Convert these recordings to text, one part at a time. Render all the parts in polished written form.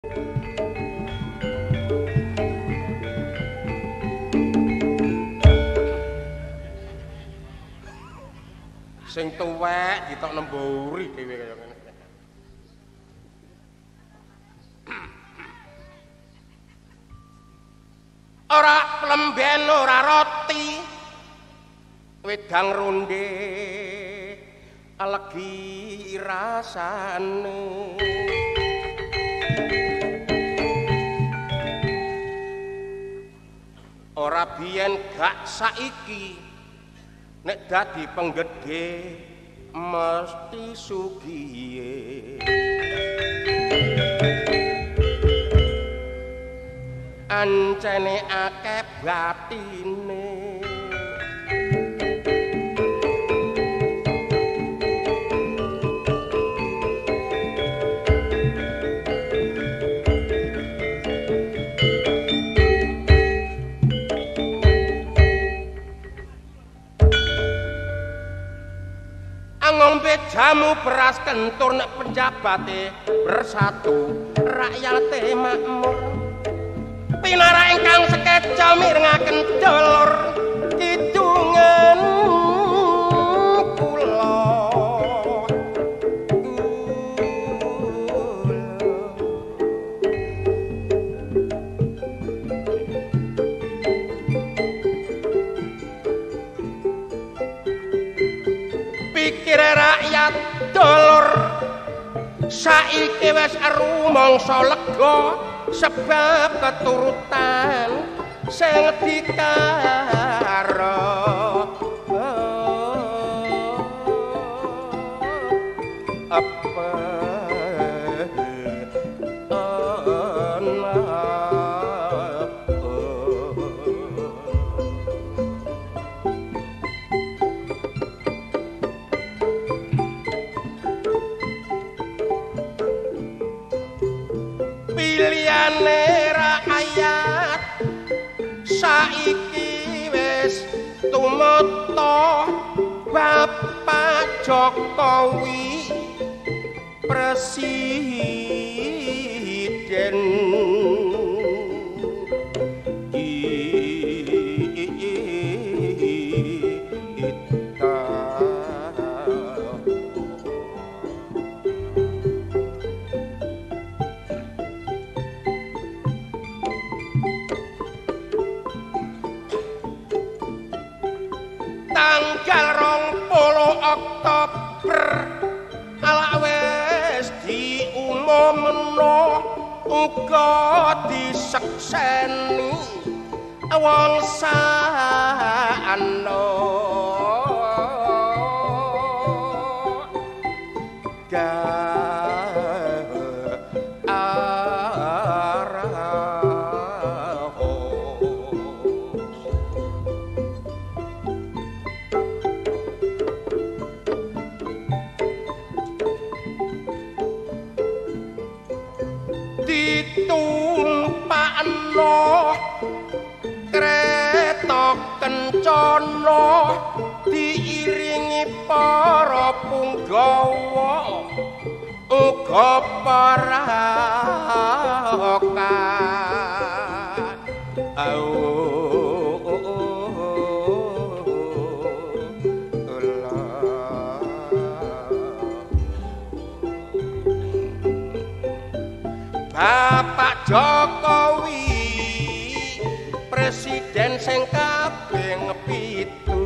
Sing tuwek ditokno mburi dhewe kaya ngene. Ora plemben ora roti. Wedang ronde legi rasane. Ora biyen gak saiki nek dadi penggedhe mesti sugihe. Ancene akeh batine. Ngombe jamu beras kentur nek penjabate bersatu rakyate makmur pinara ingkang sekeca mirengaken dolor kidungan kula rakyat dolor saiki wis rumangsa lega sebab keturutan sing dikaro apa rakyat saiki wis tumata Bapak Jokowi presiden tanggal 20 Oktober ala wis diumumno uga disekseni wong saano ditumpakno kereta kencana diiringi para punggawa uga para Bapak Jokowi presiden sing kaping 7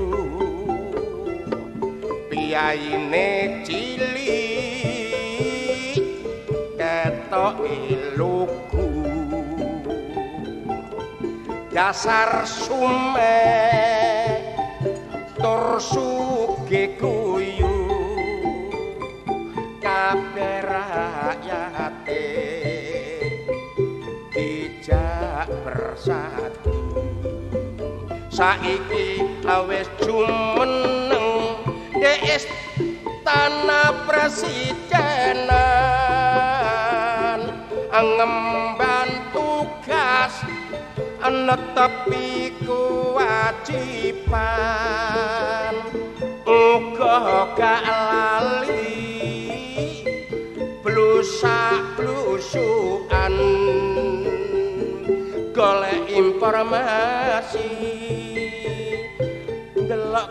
piyaine cilik ketoke lugu dasar sume tur sugih guyu kabeh rakyate bersatu saiki wis jumeneng di istana presidenan ngemban tugas netepi kewajiban uga gak lali blusak-blusukan golek informasi delok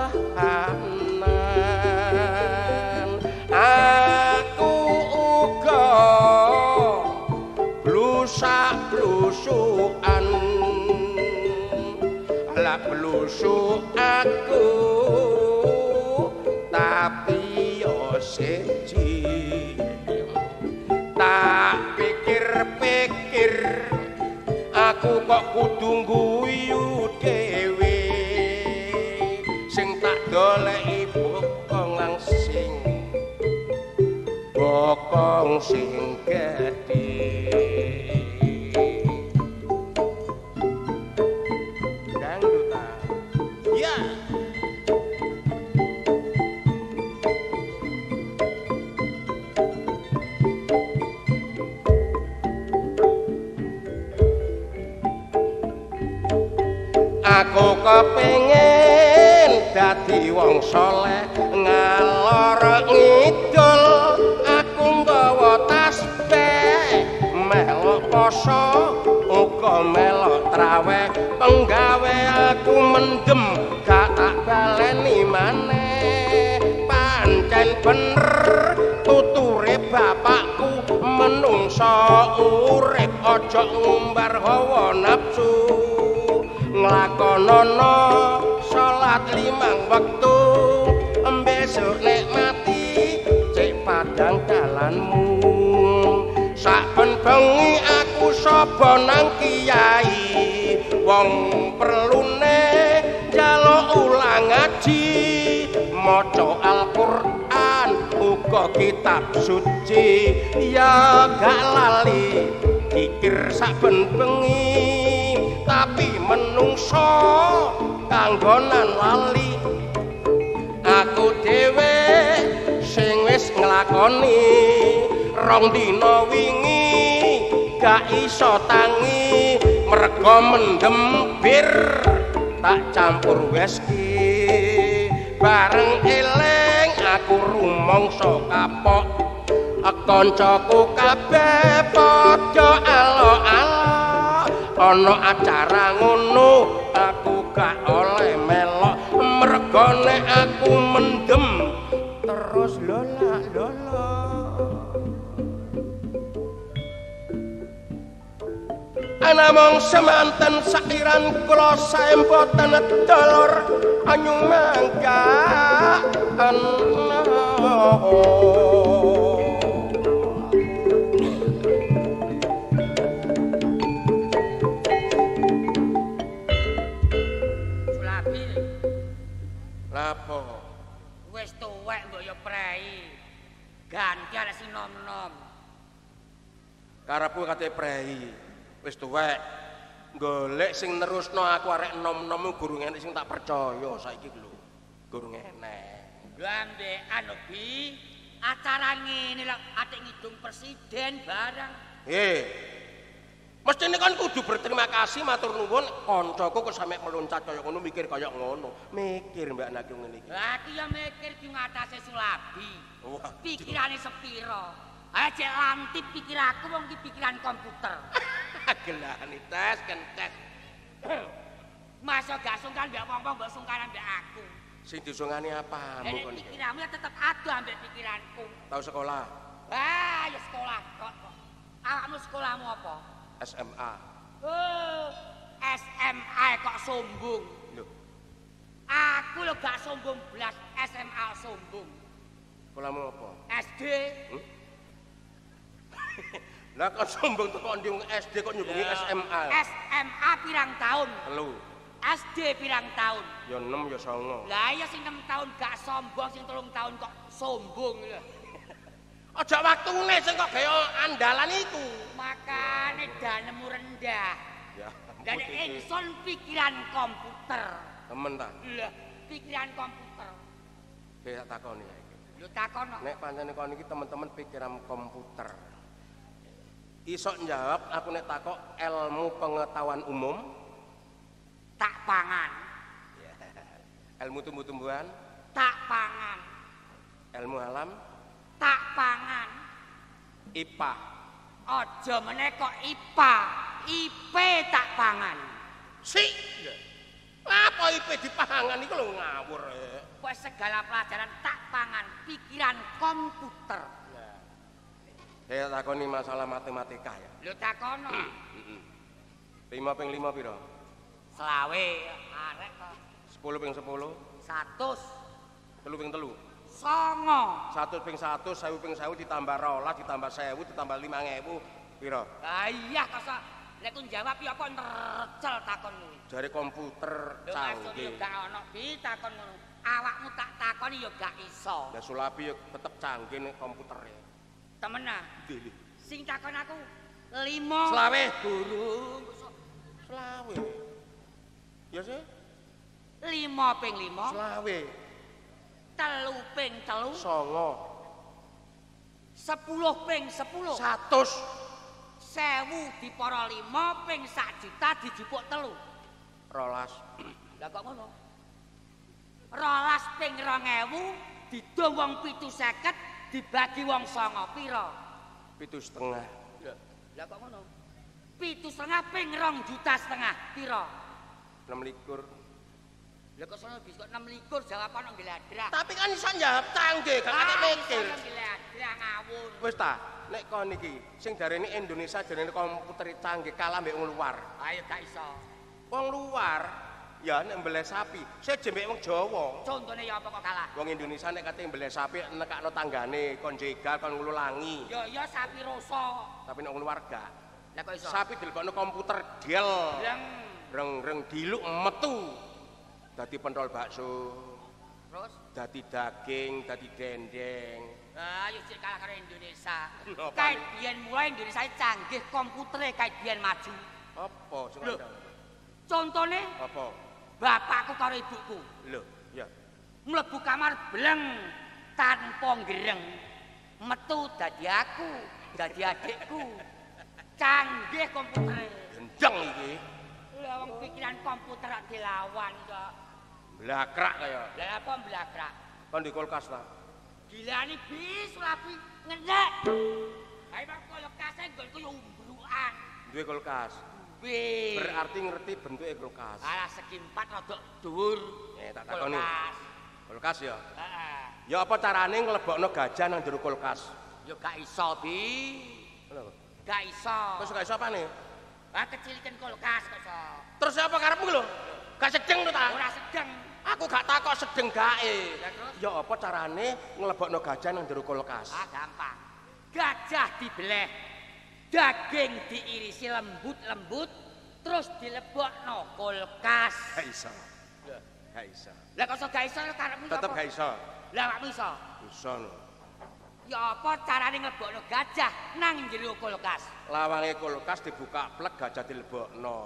kahanan aku uga blusak-blusukan ala blusuk aku tapi yo siji tak pikir-pikir aku kok kudu guyu dhewe sing tak goleki bokong sing gedhe dangdutan ya aku kepengin dadi wong saleh ngalor ngidul aku nggawa tasbih melok poso uga melok traweh penggawe aku mendem gak tak baleni maneh pancen bener tuture bapakku menungso urip aja ngumbar hawa nafsu nglakonono salat 5 wektu besok nek mati cek padang dalanmu saben bengi aku sapa nang kiai wong perlune njaluk ulang ngaji maca Al-Qur'an uga kitab suci ya gak lali pikir saben bengi tapi menungso kanggonan lali aku dhewe sing wis nglakoni 2 dina wingi gak iso tangi merga mendem bir tak campur whisky bareng eling aku rumangsa kapok kancaku kabeh padha alo-alo ana acara ngono aku gak oleh melok mergane aku mendem terus lola ana mong semanten sakiran kula sae mboten dolor anyu mangga lapo wis tuwek mbok yo prei ganti arek sing nom-nom karepku kate prei wis tuwek golek sing nerusno aku arek nom-nom guru enek sing tak percaya saiki lho guru enek lho ambek anu bi acara ngene lho atik ngidung presiden barang mesti ini kan kudu berterima kasih matur nuwun koncoku kok sampe meloncat kaya ngono mikir kaya ngono mikir mbak Naki ngene iki aku ya mikir ki ngatasé Sulabi pikirane sepiro ae cek lantip pikir aku wong ki pikiran komputer gelane tes kan tes masa gak sungkan mbak wong-wong mbok sungkanan mbak aku sing disungani apamu kon iki pikiranmu ya tetep ado ambek pikiranku tau sekolah ya sekolah kok awakmu sekolahmu apa SMA. SMA kok sombong. Loh. Aku lho gak sombong blas SMA sombong. Sekolahmu apa? SD. Lah kok sombong kok ndi SD kok nyubungi SMA? SMA pirang tahun? 3. SD pirang tahun? Ya 6 ya 9. Lah iya sing 6 tahun gak sombong sing 3 tahun kok sombong lho. Aja waktune sing kok gaya andalan iku. Makane danemu rendah. Ya. Dan ingsun pikiran komputer. Temen ta? Lah, pikiran komputer. Kayak takoni ya iki. Lho takono. Nek pancene kon iki temen-temen pikiran komputer. Iso njawab aku nek takok ilmu pengetahuan umum tak pangan. Ilmu tumbuh-tumbuhan tak pangan. Ilmu alam tak pangan. IPA. Aja meneh kok IPA. IP tak pangan. Sik. Apa IP dipangan iku lho ngawur. Wes segala pelajaran tak pangan, pikiran komputer. Saya takoni masalah matematika ya. Lho takono. 5 ping 5 piro? Selawe arek kok. 10 ping 10. 100. 3 ping 3. Songo. 100 ping 100, 1000 ping 1000 ditambah 12 ditambah 1000 ditambah 5000 piro? Lah iya kok nek ku jawab ya apa nercel takonmu. Jare komputer Lho maksud yo canggih. gak ono ditakon ngono. Awakmu tak takoni yo gak iso. Ya Sulabi yo tetep canggih nek komputere. Temenan. Ndi? Sing takon aku 5. Selawe. Burung. Selawe. Ya sih? 5 ping 5. Selawe. 3 ping 3. Songo. 10 ping 10. 100. 1000 dipara 5 ping 1 juta dijupuk 3. 12. Lah kok ngono? 12 ping 2000 didong wong 750 dibagi wong 9 pira? 7,5. Lah kok ngono? 7,5 ping 2,5 juta pira? 26. Lah kok sono bisa 26 jawaban nang gladrak. Tapi kan iso njawab canggih, gak kate mikir. Gladrak ngawur. Wis ta, nek kon iki sing darene Indonesia jarene komputer canggih kalah mbek wong luar. Ayo gak iso. Wong luar ya nek mbeleh sapi, seje mbek wong Jawa. Contone ya apa kok kalah? Wong Indonesia nek kate mbeleh sapi nekakno tanggane kon jegal kon ngululangi. Ya sapi rasa. Tapi nek wong luar gak. Lah kok iso? Sapi dilebokno komputer del. Reng dilu metu. Dadi pentol bakso. Terus Dadi daging, dadi dendeng. ayo sik kalah karo Indonesia. Apa? Kae biyen mulai Indonesia canggih komputere kae biyen maju. Apa sing Lho. ada? Contone Apa? bapakku karo ibuku Lho, ya. mlebu kamar bleng tanpa gereng. Metu dadi aku, dadi adikku. Canggih komputere. Gendeng iki. Lah wong pikiran komputer kok dilawan kok. Blakrak kaya. Lah apa blakrak? Kon di kulkas ta. Gilane bis lapi ngenek. Ayo bang kulkase nggonku yo umbrukan. Duwe kulkas. Bis. Berarti ngerti bentuke kulkas. Alah segi 4 rada dhuwur. Tak takoni. Kulkas. Kulkas ya. Heeh. Ya apa carane nglebokno gajah nang jero kulkas? Yo gak iso, Bi. Ngono. Gak iso. Terus gak iso apane? Ah kecilkan kulkas kok iso. Terus apa karepmu lho? Gak sedeng to ta? Ora sedeng. Aku gak takok sedeng gae. Lah terus? Ya apa carane nglebokno gajah nang jero kulkas? Ah gampang. Gajah dibeleh. Daging diirisi lembut-lembut terus dilebokno kulkas. Gak iso. Gak iso. Lah kok iso gak iso karepmu Tetep gak iso. Lah awakmu iso. Iso lho. Ya apa carane nglebokno gajah nang jero kulkas? Lawange kulkas dibuka plek gajah dilebokno.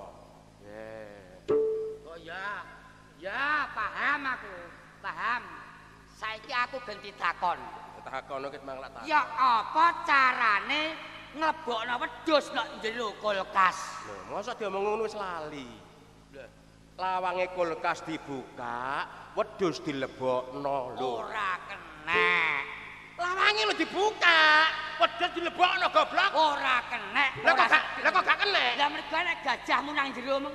Oh ya. Ya, paham aku. Paham. Saiki aku ganti takon. Takono ket manglat tak. Ya apa carane nglebokno wedhus nang jero kulkas? Lho, mosok diomong ngono wis lali. Lawange kulkas dibuka, wedhus dilebokno lho. Ora kenek. Lawange lho dibuka, wedhus dilebokno goblok. Ora kenek. Lah kok gak kena? Lah mergo nek gajahmu nang jero meng.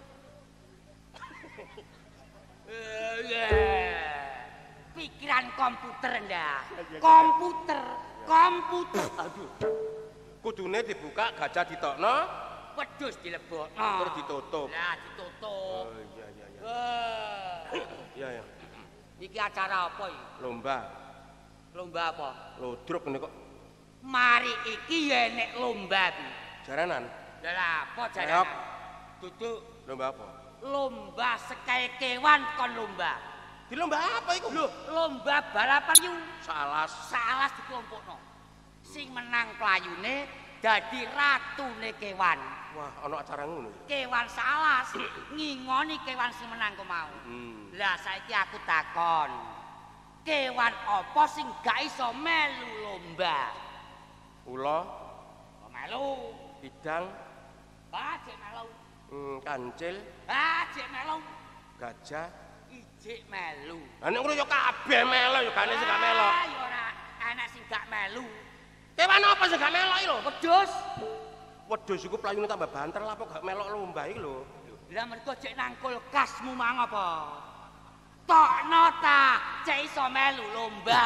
Pikiran komputer ndak. Komputer. Aduh. Kudune dibuka, gajah ditokno, Wedhus dilebokno. terus ditutup. Lah ditutup. Oh iya iya iya. Iya ya. Iki acara apa iki? Lomba, Lomba apa? lodruk ngene kok. Mari iki ya nek lomba iki. Jaranan. Lah apa Reok. jane? Duduk Lomba apa? lomba sekae kewan kon lomba. Di lomba apa iku? Lho, lomba balapan yu. Salas. Salas dikelompokno. Sing menang playune dadi ratune kewan. Wah, ana acara ngono. Kewan salas ngingoni kewan sing menang ku mau. Lah saiki aku takon. Kewan apa sing gak iso melu lomba? Ula, Kok melu? bidang, Cek melu. kancil, Cek melu. gajah. Ijik melu. Lah nek ngono ya kabeh melo ya gane sing gak melo. Ya ora enak sing gak melu. Kewan apa sing gak melok iki lho? Wedhus. Wedhus iku playune tambah banter lah kok gak melok lomba iki lho. Lah mergo cek nang kulkasmu mang apa? Tokno ta, cek iso melu lomba.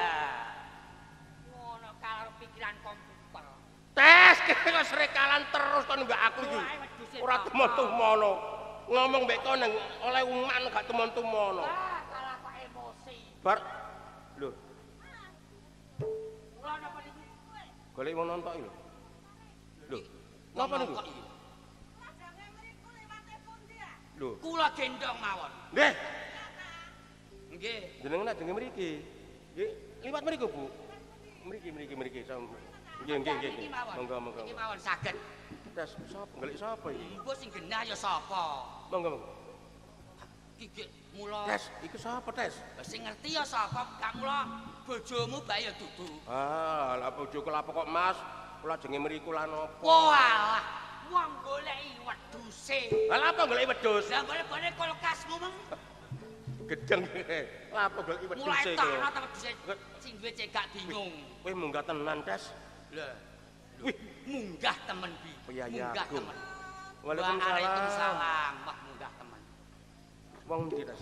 Ngono karo pikiran komputer. Tes kok srekalan terus kon mbak aku iki. Ora temen-temono. Ngomong mbek kon oleh uman gak temen-temono. Ah, kalah kok emosi. Bar lho, Kula napa niku? golek wong nonton iki lho. Lho, napa niku? Lho, Kula gendong mawon. nggih. Nggih. Jenengan ajenge mriki. Nggih, liwat mriku, Bu. Mriki. Nggih. Niki mawon. Monggo. Niki mawon saged. Tes sapa? Golek sapa iki? Mbok sing genah ya sapa? Monggo. Iki mula Tes, iku sapa, Tes? sing ngerti ya sapa? Kang mula bojomu bae ya dudu. Ah, lah bojoku lha kok Mas, kula ajenge mriku lan opo? Walah, wong goleki wedhuse. Lah apa golek wedhus? Lah golek kulkasmu meng Gedeng. Lah apa golek wedhus mulai iki? tokno ta wedhuse sing duwe cekak bingung. Kowe munggah tenan, Tes. Lah, Wih, munggah temen bi. Iya, Munggah Agung. temen. Waalaikumsalam. Waalaikumsalam. Wah, munggah temen. Wong ndi Tes?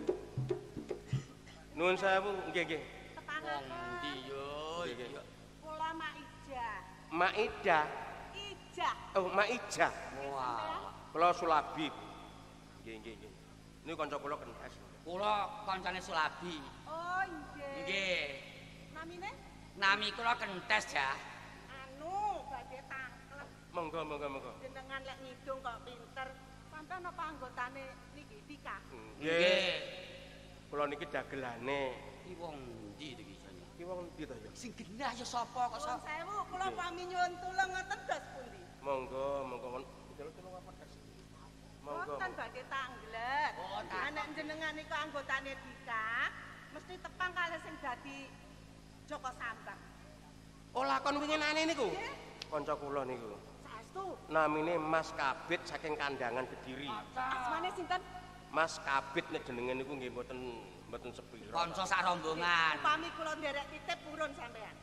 Nuwun sewu, nggih. Wong ndi yo? Nggih. Kula Maija. Maida. Ija. Oh, Maija. Wah. Kula Sulabi. Nggih. Ini kanca kula kentas. Kula kancane Sulabi. Oh, nggih. Nggih. Namine? Nami kula Kentes ya. Anu, badhe tangklep. Monggo. Jenengan lek ngidung kok pinter. Sampeyan apa anggotane niki Dika? Nggih. Kula niki dagelane. Iki wong ndi iki jane? Iki wong ndi to ya? Sing genah ya sapa kok Nuwun sapa? sewu, kula pami nyuwun tulung ngoten dos pundi? Monggo. Tulung apa Tes? Monggo. Wonten badhe tanglet. Oh, tanglet. Nek jenengan niku anggotane Dika, mesti tepang kalih sing dadi Joko Sambang. Oh, lakon winginane niku. Nggih. Kanca kula niku. Saestu. Namine Mas Kabit saking Kandangan Kediri. Asmane sinten? Mas Kabit nek jenenge niku nggih mboten sepira. Kanca sak rombongan. Upami kula nderek titip purun sampean.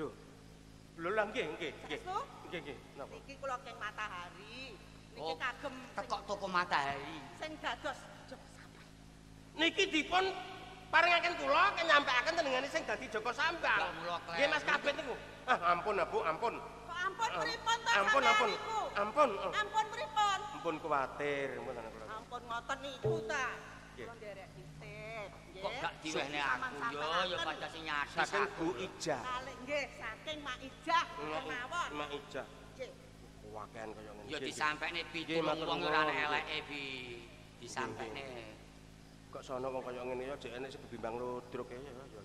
Lho lah nggih. Saestu? Nggih. Napa? Niki kula keng Matahari. Niki Oh, kagem Tekok toko matahari. sing dados Joko Sambang. Niki dipun paringaken kula kenyampekaken tenengane sing dadi Joko Sambang. Ya, mula kleru. Nggih Mas Kabit niku. Ah, ampun, Bu, ampun. Kok ampun pripun to Ampun. sampean niku? Ampun. Ampun pripun? Ampun kuwatir, ampun anak kula. Ampun ngoten niku ta. Nggih. Kula nderek titip, nggih. Kok gak diwehne aku yo ya padha sing nyadis Saking aku. Bu Ija. Kalih nggih saking Mak Ijah kemawon. Mak Ija. Nggih. Wakehan kaya ngene. Ya Nggih, disampekne Nggih, pitulung matur wong ora ana nuwun. eleke bi. Disampekne. Kok sono wong kaya ngene ya jek enek sing bimbang ludruk ya.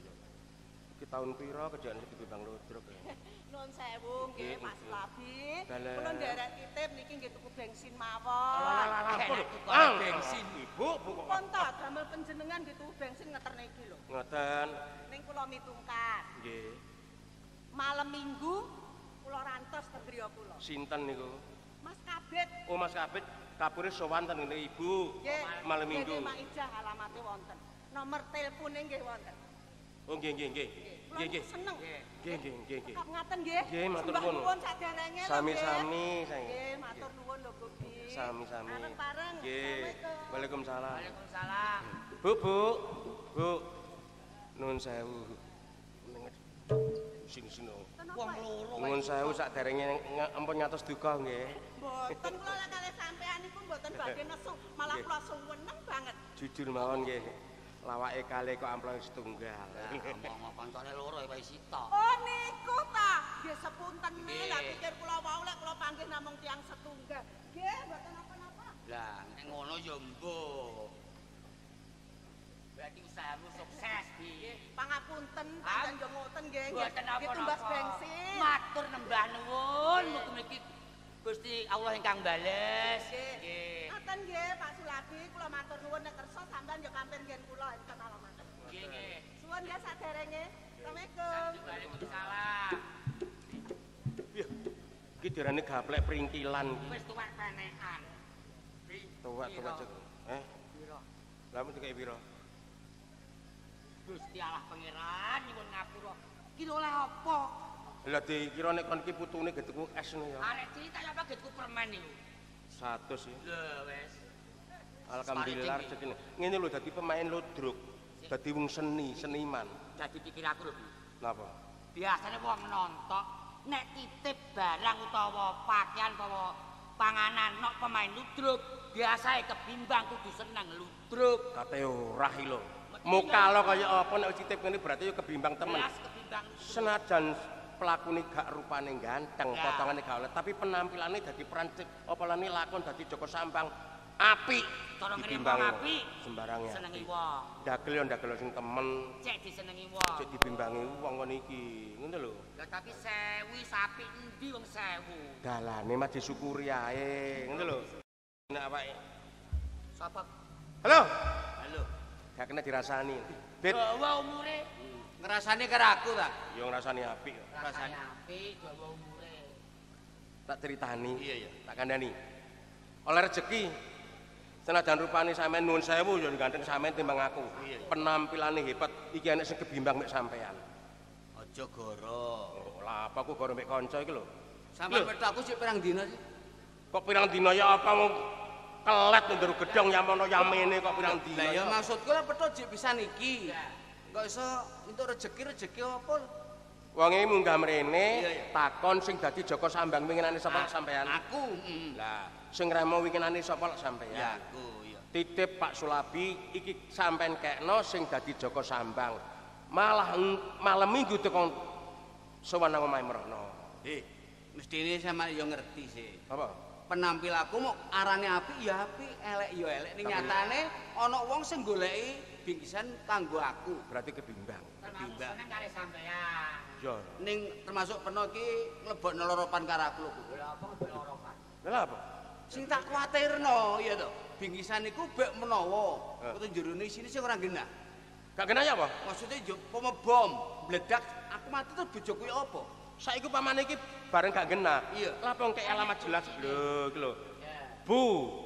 Iki taun pira kejadian sing bimbang ludruk ya. Nuwun sewu nggih Nggih, Mas Labi. Dalah. Kula nderek titip niki nggih tuku bensin mawon. Ampun. Enak tukang bensin. Ibu kok Pun ta damel panjenengan nggih tuku bensin ngeterne iki lho. ngoten. Ning kula mitungkas. Nggih. Malam Minggu kula rantos teng griya kula. Sinten niku? Mas Kabit. Oh Mas Kabit kapure sowan ten ngene Ibu. Nggih. Malam Minggu. Nggih Mak Ijah alamate wonten. Nomor telepone nggih wonten. Oh nggih. Kula seneng. Nggih. Kap ngaten nggih. Nggih, matur Sembah nuwun. nuwun saderenge lho. Sami-sami, nggih. sayang. Nggih, matur nuwun lho Gusti. Sami-sami. Bareng-bareng. Nggih. Assalamualaikum. Waalaikumsalam. Waalaikumsalam. Bu. Nuwun sewu. Sing Kenapa Wong ya? loro Nuwun sewu sakderenge ampun ngatos duka nggih. Mboten kula lek kalih sampean niku mboten badhe nesu, malah kula suweneng banget. Jujur mawon nggih. Lawake kalih kok amplong setunggal. Ngomong kancane loro ya wis sitok. Oh niku ta. Nggih sepunten Nggih. lah pikir kula wau lek kula panggih namung tiyang setunggal. Nggih, mboten napa-napa. Lah nek ngono ya mbok. Berarti usahamu sukses di. Pangapunten panjenengan yo ngoten nggih. Mboten Nggih tumbas apa-apa. bensin. Matur nembah nuwun mugi-mugi Gusti Allah ingkang bales. Nggih. Ngoten nggih Pak Sulabi, kula matur nuwun nek kersa sampean yo kampir ngen kula enten alamat. Nggih. Suwun ya saderenge. Assalamualaikum. Waalaikumsalam. Iya. Iki diarani gaplek pringkilan iki. Wis tuwek penekan. Tuwek cek. Piro? Lah men dikek pira? Gusti Allah pangeran nyuwun ngapura. Ki lho oleh apa? Lah dikira nek kon iki putune getuku es ngono ya. Arek cilik tak apa getku permen niku. 100 ya. Lho wis. Alhamdulillah rezekine. Ngene lho dadi pemain ludruk. Dadi wong seniman. Dadi pikir aku lho. Napa? Biasane wong nontok nek titip barang utawa pakaian utawa panganan nok pemain ludruk, biasae kebimbang kudu seneng ludruk. Kate ora iki lho. Mukalo kaya apa nek titip ngene berarti yo kebimbang temen. Jelas kebimbang. Senajan pelakune gak rupane ganteng, potongane gak oleh, tapi penampilannya dadi peran apa lane lakon dadi Joko Sambang apik. Cara ngene Ditimbang wong apik sembarangnya. senengi wong. Dagel sing temen. Cek disenengi wong. Cek dibimbangi wong ngono iki. Ngono lho. Lah tapi sewi sapi endi wong 1000. Dalane mah disyukuri ae. Ngono lho. Nek awake. Sapa? Halo. Halo. Gak kena dirasani. Dit. Dawa umure. Ngrasane karo aku ta? Yo ngrasani apik. Rasane apik, dawa umure. Tak ceritani. Iya. Tak kandhani. Oleh rezeki senajan rupane sampean nuwun sewu yo ganteng sampean timbang aku. Penampilane hebat iki enek sing kebimbang mek sampean. Aja goro. Oh, lah apa aku goro mek kanca iki lho. Sampeyan metu aku sik pirang dina sih? Kok pirang dina ya apa mau kelet ndero gedhong yamono yamene kok pirang dina. Lah ya maksudku lah petuk jek pisan iki. Kok iso entuk rezeki apa? Wonge munggah mrene Iya. takon sing dadi Joko Sambang winginane sapa sampean? Aku. Lah, sing remo winginane sapa sampean? Ya aku, ya. Titip Pak Sulabi iki sampean kekno sing dadi Joko Sambang. Malah malam minggu tekan sowan nang omahe Merono. Mestine sama yo ngerti sih. Apa? Penampilanku mau arane apik ya apik, elek ya elek. Ning nyatane ana wong sing goleki bingkisan kanggo aku. Berarti kebimbang. Termasuk seneng kare sampean. Yo. Ning termasuk peno iki mlebokno loropan karo aku lho. Lha apa lorokan? Lah apa? Sing tak kuwatirno ya to. Bingkisan iku bek menawa. Kuwi jerone isine sing ora genah. Gak kena ya apa? Maksudnya yo bom meledak aku mati terus bojoku apa? Saiki pamane iki bareng gak genah. Iya. Lah wong kek alamat jelas lho iki lho. Bu.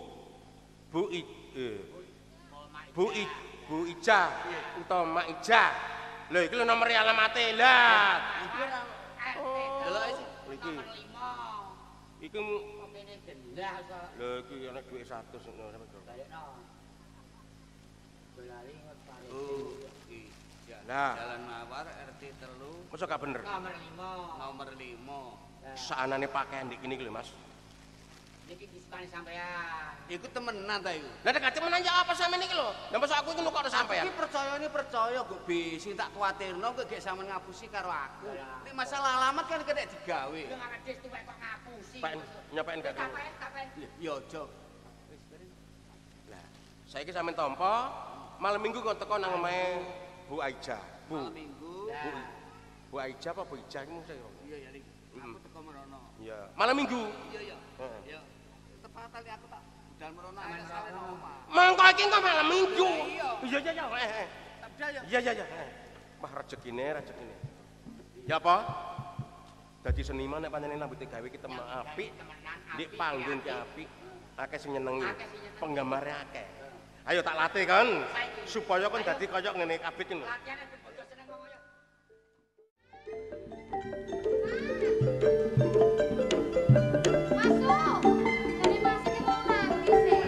Bu Ija utawa Mak Ija. Lho iki lho nomor alamate. Lah. Delok iki. Iki. Iki Kene gendah kok. lho iki ana dhuwit 100 ngono sampe. Balekno. Dolari ngot pare. Iya. Lah, Jalan Mawar RT 3 mosok gak bener. nomor 5. Saanane pakaian dik kene iki lho, Mas. Niki dispani sampean. Iku temenan ta iku. Lah nek temenan ya apa sampean iki lho? Lah mosok aku iki nukokno sampean. Iki percaya kok Bi, sing tak kuwatirno kok gek sampean ngapusi karo aku. Nek masalah alamat kan kena digawe. Yo ngades tuwek kok ngapusi. Pak nyopain gak? Kapan? Ya aja. Lah, saiki sampean tampa malam minggu kok teko nang omahe Bu Aija. Malam Minggu. Bu Aija apa Bu Ija iki mesti. Iya ya iki. Aku teko merono. Iya. Malam minggu. Iya. Heeh. Ya. Tepat kali aku tak budal merono ae sare nang omah. Mangko iki kok malam minggu. Iya. Iya. Tak budal ya. Iya. Wah rezekine. Ya apa? Dadi seniman nek pancen rambute gawe ki temen apik, di panggung ki apik, akeh sing nyenengi. Penggembare akeh. Ayo tak latih kan supaya kon dadi kaya ngene kabeh iki lho. Latihan ben bodo seneng wong kaya. Masuk. Jadi masuk ki wong nangis sih.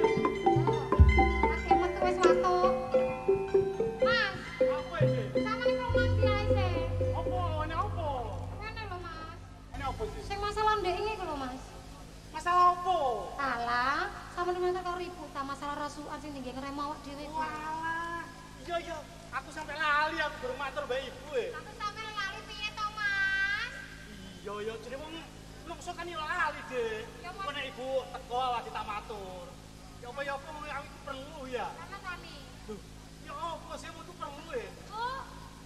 Akeh metu wis watu. Mas. Apa iki? Sama ning mandi ae sih. Apa? Ini apa? Ngene lho, Mas. Ini apa sih? Sing masalah ndek iki lho, Mas. Masalah apa? Alah, sama ning karo ribut ta masalah rasukan sing tinggi ngerem awak dhewe ku. Walah. Iya. Aku sampai lali aku durung matur mbak ibu e. Tapi sampe lali piye to, Mas? Iya. Jadi wong nungso kan yo lali, Dik. Ya, Mas. Kok nek ibu teko awak ditamatur. Ya apa aku iku perlu ya. Sama Tani. Duh. Ya apa sih aku perlu e? Oh,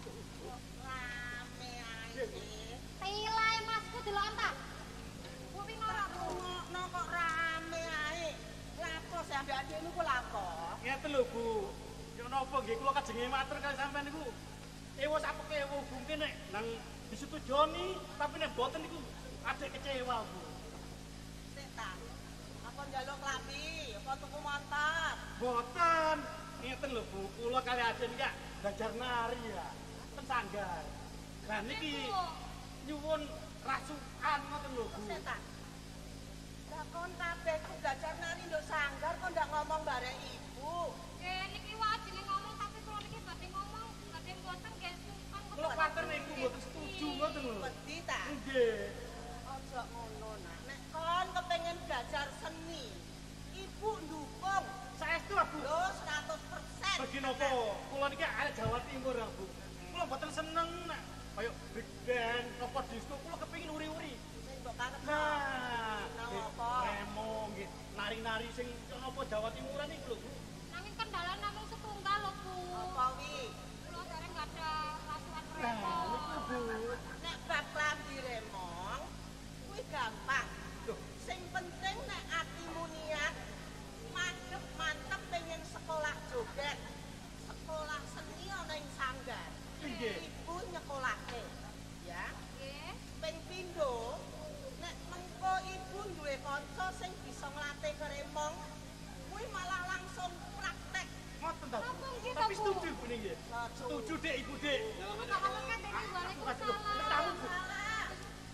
Rame ae. tilae Masku delokan ta? Kuwi norak. Ngono kok rame ae. Lapo sih ambek adek niku lapo? Ngeten lho, Bu. Ya napa nggih kula kajenge matur kali sampean niku. Ewa sapeke ewa mungkin nek nang disetujoni tapi nek boten niku adek kecewa, Bu. Sik ta. Apa njaluk klambi? Apa tuku motor? Boten. Ngeten lho Bu, kula kali ajen iki belajar nari ya. Ten sanggar. Lah niki nyuwun rasukan ngoten lho Bu. Setan. Lah kon kabeh ku belajar nari nduk sanggar kok ndak ngomong bareng ibu. Niki wae jeneng ngomong tapi kula niki badhe ngomong, badhe mboten nggih sungkan. Kula kuwatir nek ibu mboten setuju ngoten lho. Wedi ta? Nggih. Aja ngono nak. Nek kon kepengin belajar seni, ibu ndukung. Saestu lah Bu. Lho 100%. Bagi napa? Kula niki arek Jawa Timur lah Bu. Kula mboten seneng nek kaya big band, apa disco kula kepengin uri-uri. Sing mbok karepno. Nah, Napa? Remo nggih, nari-nari sing napa Jawa Timuran iki lho Bu. Nanging kendala namung setunggal lho, Bu. Apa wi? Kula jare enggak ada rasukan Nah, repot. niku Bu. Nek bab klambi remong kuwi gampang. Loh, Sing penting nek atimu niat madhep mantep pengen sekolah joget. Sekolah seni ana ing sanggar. Nggih. Ibu nyekolahke. Ya. Nggih. Ping pindho nek mengko ibu duwe kanca sing bisa nglatih keremong kuwi malah langsung praktek. ngoten ta Bu. Napa nggih ta, Tapi Bu? setuju Bu niki. Setuju Dik, Ibu Dik. Makasih dening Waalaikumsalam. Salah.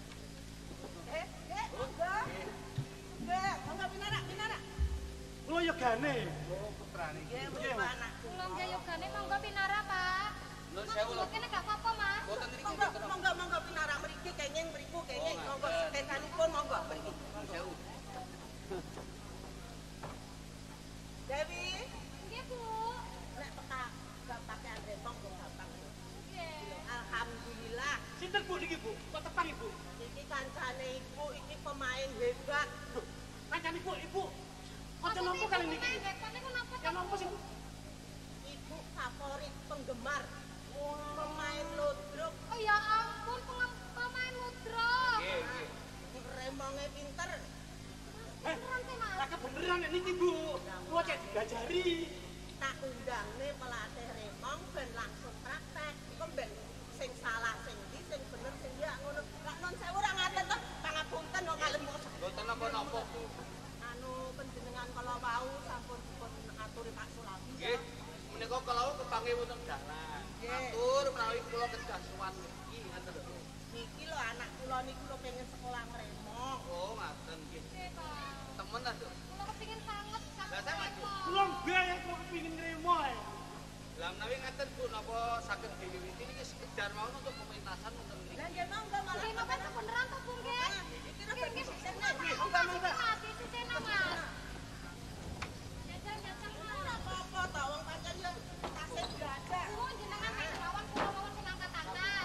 Monggo. Monggo pinara. Kula yo gane. Nggih, monggo anakku. Kula nggih yogane monggo pinara, Pak. Nun sewu lho. Kene gak apa-apa, Mas. Boten niki Monggo pinara mriki kenging mriku kenging. Monggo seketanipun monggo mriki. nun sewu. Dewi, Nggih, Bu. nek peka gampake remong kok gampang. Nggih. Alhamdulillah. Sinten Bu niki Bu? Kok tepang Ibu? Iki kancane ibu, iki pemain hebat. Loh, kancane Ibu, Ibu. Kanca nopo kali niki? Niku napa? Ya nopo sih Bu? Ibu favorit penggemar. Pemain ludruk, Oh ya ampun, pemain ludruk. Nggih, nggih. remonge pinter. Beneran sih, Mas. Lah kebeneran nek niki Bu. Kula cek digajari. Tak undangne pelatih remong ben langsung praktek. Iku ben sing salah sing ndi, sing bener sing ndi ngono. Lah non sewu ora ngaten to. Pangapunten kok kalem kok. Boten napa-napa Bu. Anu panjenengan kala wau sampun dipun aturi Pak Sulabi. Nggih. Menika kalau kepanggih wonten dalan. Nggih. Matur menawi kula kedah suwan niki ngaten lho. Niki lho anak kula niku lho pengen sekolah ngremong. Oh, ngaten nggih. Nggih, Pak. Temen ta, Duk? Kula kepengin sanget Lah, sama, Bu. Kula mbayar kok kepengin nrimo ae. Lah menawi ngaten Bu napa saged diwiwiti niki sekedar mawon untuk pementasan wonten Lah mriki. nggih monggo malah Terima kasih beneran toh, Bu, nggih. iki lho ben sukses. Monggo, Mas. Susena, Mas. Jajal, Mas. Apa-apa ta wong pancen yo tasih belajar. Bu, jenengan nek lawan kula mawon sing angkat-angkat.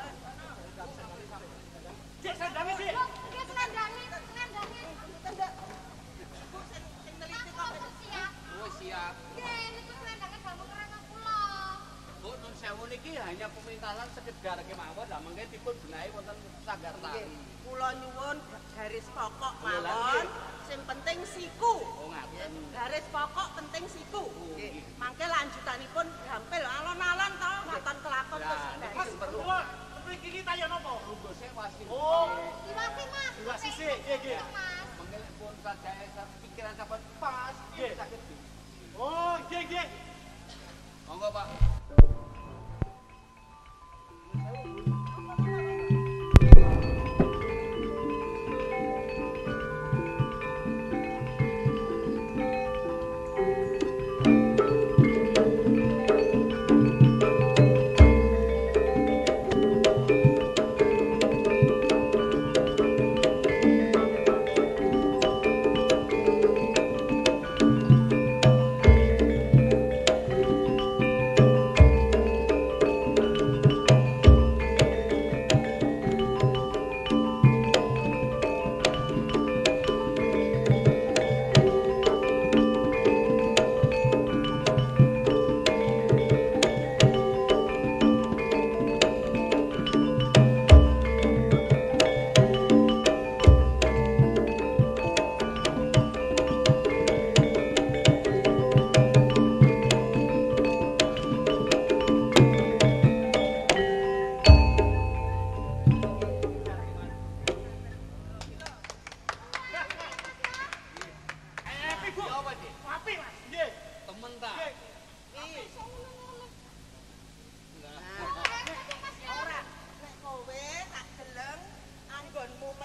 Cek sandane Dik. Loh, nggih selendangnya. Tendak. Bu sing neliti kok. Langsung siap. Oh, siap. Nggih, niku selendangnya dalem kerana kula. Bu, nun sewu niki hanya pementasan sekedar kemawon lah mengke dipun benahi wonten sanggar tari. Kula nyuwun garis pokok Lho, lah, mawon. nggih. Sing penting siku. Oh, ngaten. Garis pokok penting siku. nggih. Mangke lanjutanipun gampil alon-alon to ngoten kelakon terus. Lah, Mas, kula mriki iki taya napa? Lungguh sik wasin. Oh. Diwasi, Mas. Diwasi sik, nggih, nggih. Mas. Mengke pun saja pikiran sampean pas Nggih. saged di. Oh, nggih, nggih. Monggo, Pak. Epi, Bu. Ya apa, Dik? Apik, Mas. Nggih. Temen ta? Nggih. Iki Enggak. ora nek kowe tak gelem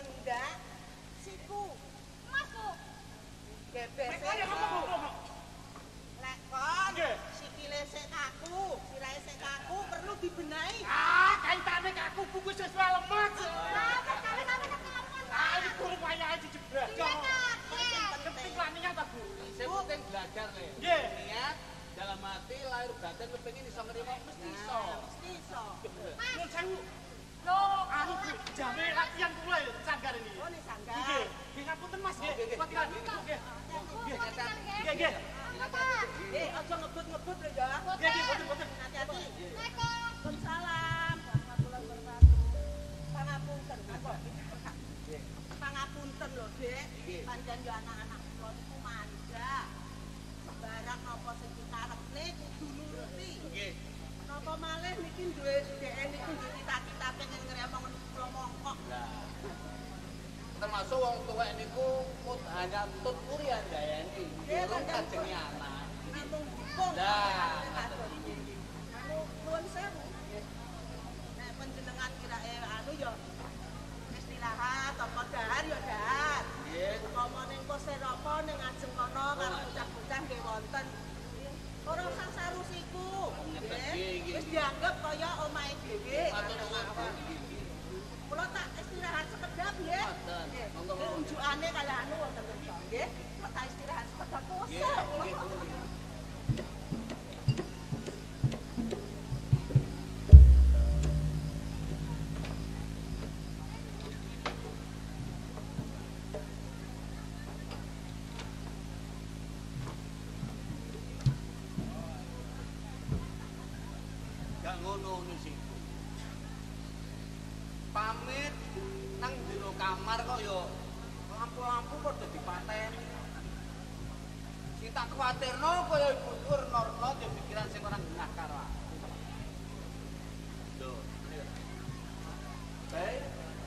Enggak. Siku. Masuk. Gebes. Ayo ngomong. Lek kon Nggih. sikile sik kaku, sirahe sik kaku perlu dibenahi. Kaitane kaku buku siswa lemah. Kami ngomong. Ini kurang wayahe dijebrak. Ketik lanian ta, Bu? Sing penting belajar le. Nggih. Niat dalam hati lahir batin kepengin iso nrimo mesti iso. Mesti iso. Nuwun sewu. Loh, anu Bu, jame latihan kula ya sanggar ini. Oh, nih sanggar. Nggih, nggih ngapunten Mas nggih. Nggih, nggih. Patihan. Nggih. Nggih, nggih. Aja ngebut-ngebut lho ya. Nggih, nggih, boten. Hati-hati. Assalamualaikum. Waalaikumsalam warahmatullahi wabarakatuh. Pangapunten, kok. Pangapunten lho, Dek. Pancen yo anak-anak kula niku manja. Barang napa sing dikarepne kudu nuruti. Nggih. Napa malih niki duwe dhek niku duwe cita-cita pengen ngremong kula mongkok. Lah. Termasuk wong tuwek niku mut hanya tut puri andayani. Durung kajenge anak. Namung dipung. Lah. Anu nuwun sewu. Nek panjenengan kirake anu ya istirahat apa dahar ya dahar. Nggih. Apa ning Kose Rapa ning ajeng kono karo bocah-bocah nggih wonten. Ora usah sarusiku. Nggih. Wis dianggep kaya omahe dhewe. Matur nuwun. Kula tak istirahat sekedap nggih. Mboten. Nggih. Monggo, monggo. Unjukane kalih anu wonten mriki nggih. Kok tak istirahat sekedap kose. Gak ngono sih. Pamit nang jero kamar kok yo lampu-lampu kok dadi pateni. Sing tak kuwatirno kaya ibu tur norno yo pikiran sing ora genah karo aku. Lho. Baik.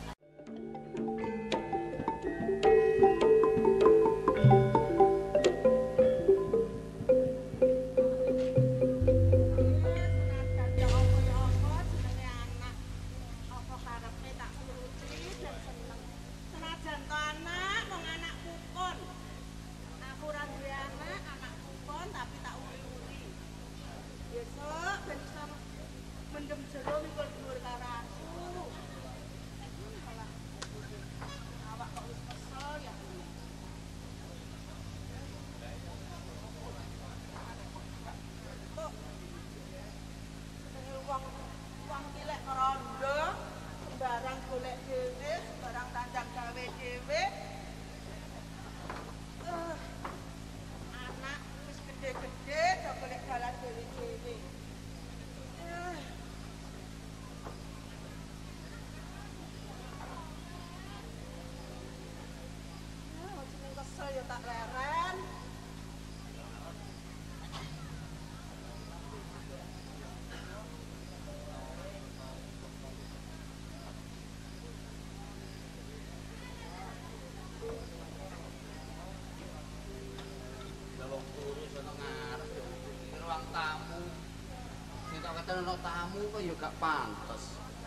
Mendem jero mikul dhuwur karo aku. Awak kok wis kesel ya. Kok uang pilek rondo, sembarang golek dhewe, sembarang tandang gawe dhewe. Anak wis gede-gede, do golek dalan dhewe-dhewe. Kesel ya tak leren. Wong turu sono ngarep yo di ruang tamu. Sing tak kate ono tamu kok yo gak pantes.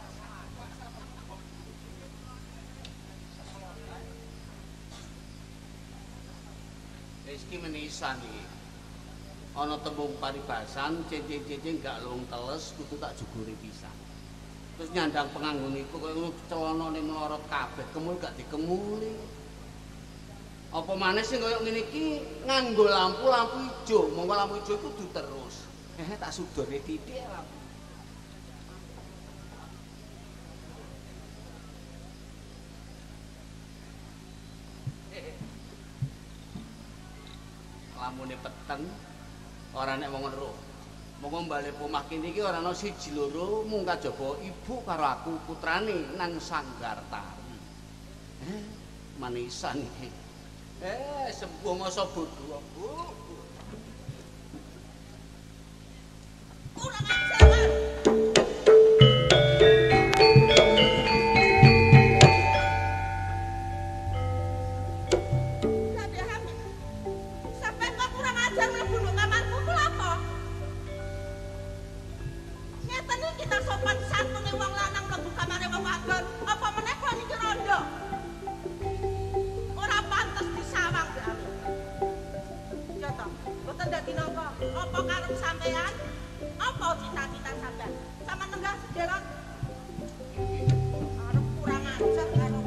Rizki menisan iki. Ana tembung paribasan cincin-cincin gak lung teles kudu tak juguri pisan. Terus nyandang penganggon iku koyo celanane melorot kabeh, kemul gak dikemuli. Apa maneh sing koyo ngene iki nganggo lampu ijo, monggo lampu ijo iku kudu terus. Tak sudore titik lampu. Lampune peteng ora nek wong weruh. Monggo bali omah kene iki ora ana siji loro mung kajaba ibu karo aku putrane nang sanggar tari. Manisan iki. Sembuh masa bodho, Bu. Kurang ajar. Sampai kok kurang ajar mlebu nang kamarku ku apa? Ngeten iki kita sopan santune wong lanang mlebu kamare wong wadon, apa meneh kok niki rondo? Apa karep sampean? Apa cita-cita sampean? Sama nenggah sedelok. Arep kurang ajar karo.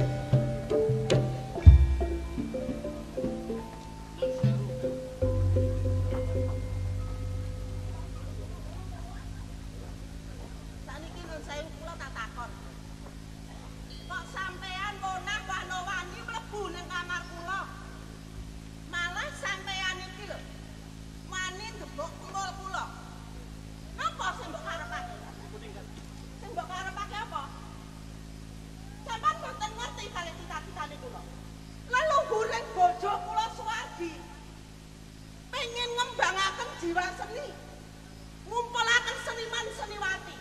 Saniki nun saya kula tak takon. Kok sampean monah wano-wani mlebu ning kamar kula? Malah sampean iki lho wani ndebok kula kula. Apa sing mbok karepake? Sing mbok karepake apa? Sampeyan mboten ngerti kali cita-citane kula. Leluhuring bojo kula Suwardi pengen ngembangaken jiwa seni, ngumpulaken seniman-seniwati.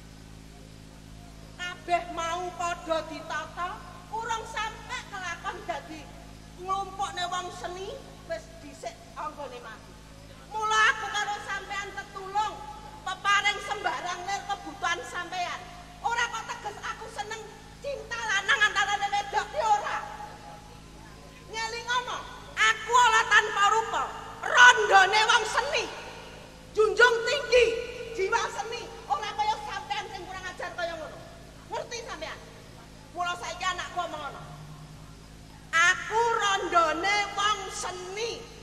Kabeh mau padha ditata, urung sampe kelakon dadi nglumpukne wong seni wis dhisik anggone mati. Mula aku karo sampean tetulung peparing sembarang lir kebutuhan sampean. Ora kok teges aku seneng cinta lanang antarane wedok ki ora. Ngelingono, aku ora tanpa rupa, rondone wong seni. Junjung tinggi jiwa seni, ora kaya sampean sing kurang ajar kaya ngono. Ngerti sampean? Mula saiki anakku omong ngono. Aku rondone wong seni.